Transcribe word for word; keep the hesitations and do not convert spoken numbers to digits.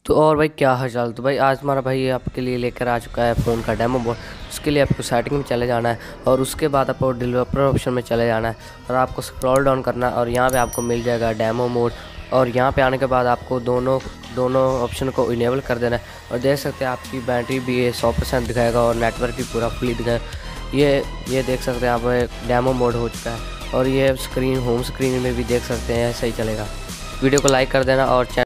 तो और भाई क्या हाल चाल। तो भाई आज हमारा भाई आपके लिए लेकर आ चुका है फ़ोन का डेमो मोड। उसके लिए आपको सेटिंग में चले जाना है और उसके बाद आपको डेवलपर ऑप्शन में चले जाना है और आपको स्क्रॉल डाउन करना है और यहाँ पे आपको मिल जाएगा डेमो मोड। और यहाँ पे आने के बाद आपको दोनों दोनों ऑप्शन को इनेबल कर देना है और देख सकते हैं आपकी बैटरी भी ये सौ परसेंट दिखाएगा और नेटवर्क भी पूरा फुली दिखाएगा। ये ये देख सकते हैं आप डेमो मोड हो चुका है और ये स्क्रीन होम स्क्रीन में भी देख सकते हैं सही चलेगा। वीडियो को लाइक कर देना और चैनल